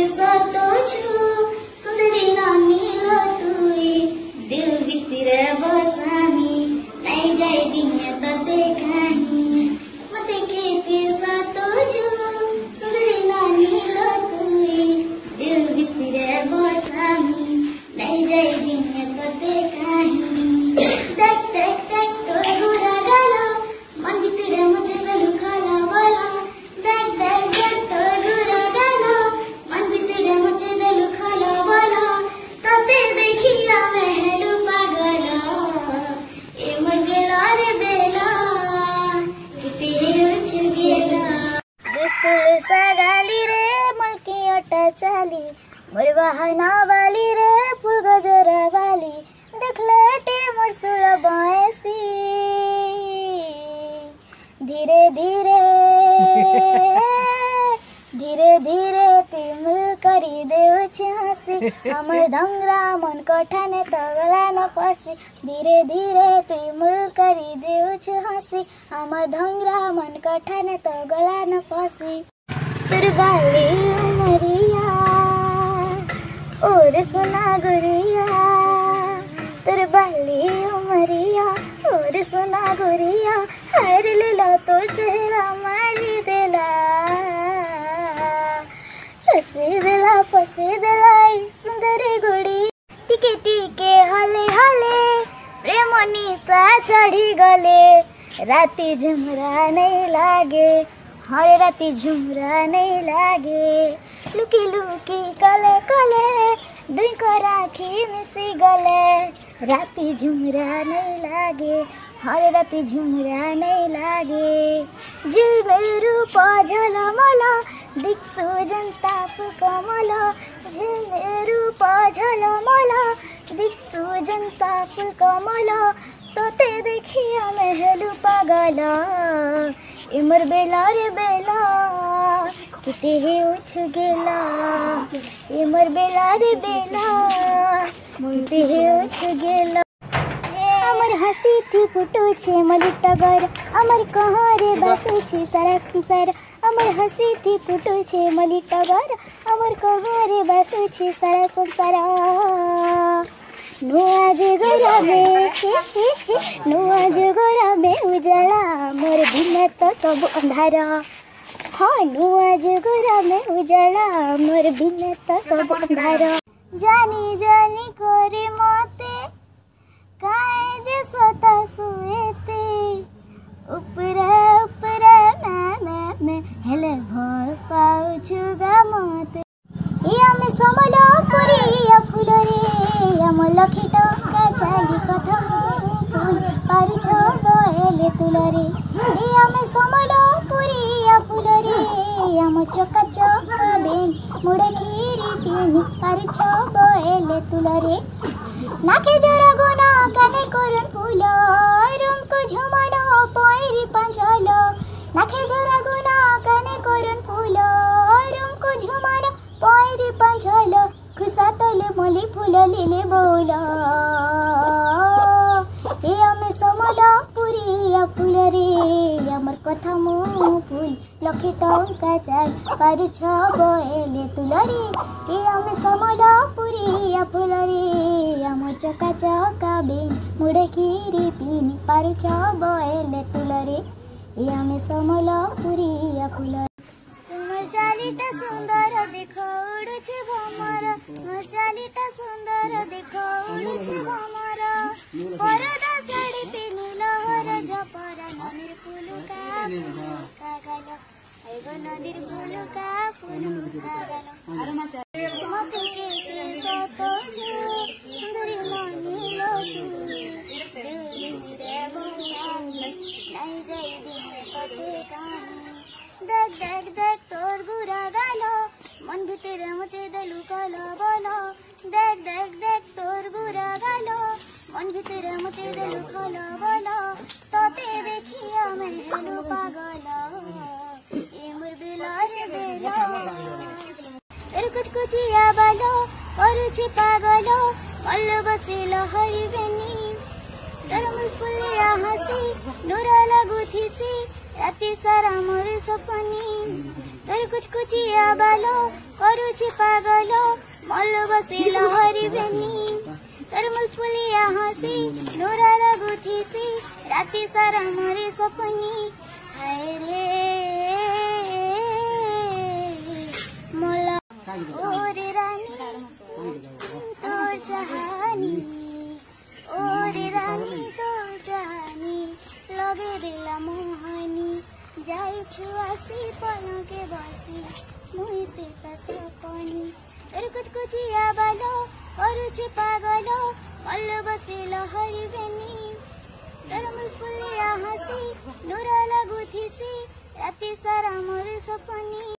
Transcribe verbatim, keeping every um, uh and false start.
सातो छु सुंदरी नानी लो तुई दिल भितरे बसानी नहीं जाए दिने तते कहानी मते के सातो छु सुंदरी नानी लो तुई दिल भितरे बसानी नहीं जाए दिने तते कहानी देख देख देख तो गुरा गाला मन भितरे मुझे गलू खाला वाला देख देख देख तो गुरा गाला मन भितरे मुझे गलू खाला वाला तते देखिया मैं हेलू पागला ए मर गेला रे बेला किती उछ गेला स्कूल सगाली रे मलकी अटा चाली मोर बहाना वाली रे फूल गजरा वाली देखले टे मोर सुल बाएसी धीरे धीरे धीरे धीरे तिमिल करी देउछ हसी हमर धंगरा मन कठाने तगला न पसी धीरे धीरे तिमिल करी देउछ हसी हमर धंगरा मन कठाने तगला न पसी तेरे बाली उमरिया और सुना गुरिया तेरे बाली उमरिया और सुना गुरिया हर लीला तो चेहरा मारी देला फसी देला फसी देलाई सुंदरी गुड़ी टिके टिके हले हले प्रेम निशा चढ़ी गले राती झुमरा नहीं लागे हर राती झुमरा नहीं लागे लुकी लुकी कले कले दुई को राखी मिसी गले राती झुमरा नहीं लागे हर राती झुमरा नहीं लागे जिल मेरू झलमल दिक्सु जनता कमल जिल मेरू झलमल दिक्सु जनता कमल तोते देखिया मैं हेलू पागल इमर बेला रे बेला किते ही उछ गेला इमर बेला रे बेला मुंती ही उछ गेला अमर हसी थी फुटो छे मली टगर अमर कहाँ रे बसे छे सारा संसार अमर हसी थी फुटो छे मली टगर अमर कहाँ रे बसे छे सारा संसार नो आज गोरा बे नो आज गोरा बे उजला मोर दिन तो सब अंधार हाँ नो आज गोरा में उजला मोर बिन तो सब अंधार जानी जानी करे मते काहे जे सोता सुएते ऊपर ऊपर मैं मैं मैं हेले भल पाउ छुगा मते या में समलो पुरी या फुलरे या म लखी टंका चाली कथा फूल पारु छ बएले तुलरे या में समलो पुरी या फुलरे या म चका चका बेन मुड़े खीरी पीनी पारु छ बएले तुलरे नाके जरा गोना काने करन फूल रुम को झुमानो पोइरी पंजल नाके जरा गोना काने करन फूल रुम को झुमानो पोइरी पंजल खुसा तले मली फूल लीले बोला ए हमें समला पुरी या फूल रे हमर कथा मो फूल लखे टंका चाल पारु छ बएले तुलरे ए हमें समला पुरी या फूल रे हम चका चका बेन मुड़े खीरी पीनी पारु छ बएले तुलरे ए हमें समला पुरी या फूल चालीटा सुंदर देखो उड़ुछि भमर चालीटा सुंदर देखो उड़ुछि भमर परदा साड़ी पिनी लहर झपर नदीर फुलुका फुलुका गालो एगो नदीर फुलुका फुलुका गालो मते के सतो सुंदरी मनी लोकु दिल रे नहीं जाई दिन कते कहानी देख देख देख तोर गुरा गालो मन भितरे मुझे दलू काला बोलो देख देख देख तोर गुरा गालो मन भितरे मुझे दलू काला बोलो तोते देखिया मैं हेलू पागल ए मोर बेला रे बेला तेरे कुछ कुछ या बालो और छि पागलो मल्ल बसिलो हरि बेनी तरमुल फुलिया हसी नूरा लागू थी सी राती सारा मोर सपनी तोर कुछ कुचिया बालो करुछि पागल मल बसी लहरी बेनी तोर मुलफुलिया हसी नूरा लगुथिसी राति सारा मोरे सपनी हाय रे मोला ओरे रानी तोर जहानी ओरे रानी तोर जहानी लगे दिला मोहनी जाई छुआसी पलके बसी मुई से सपनी तोर कुछ कुचिया बालो करुछि पागल मल बसी लहरी बेनी तोर मुलफुलिया हसी नूरा लगुथिसी राति सारा मोर सपनी।